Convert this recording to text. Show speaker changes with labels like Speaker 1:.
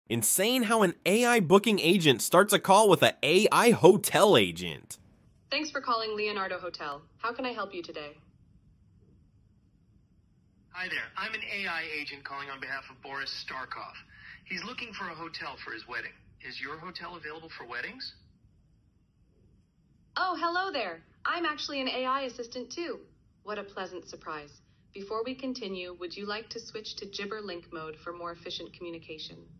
Speaker 1: Insane how an AI booking agent starts a call with an AI hotel agent.
Speaker 2: Thanks for calling Leonardo Hotel. How can I help you today?
Speaker 3: Hi there. I'm an AI agent calling on behalf of Boris Starkov. He's looking for a hotel for his wedding. Is your hotel available for weddings?
Speaker 2: Oh, hello there. I'm actually an AI assistant too. What a pleasant surprise. Before we continue, would you like to switch to gibberlink mode for more efficient communication?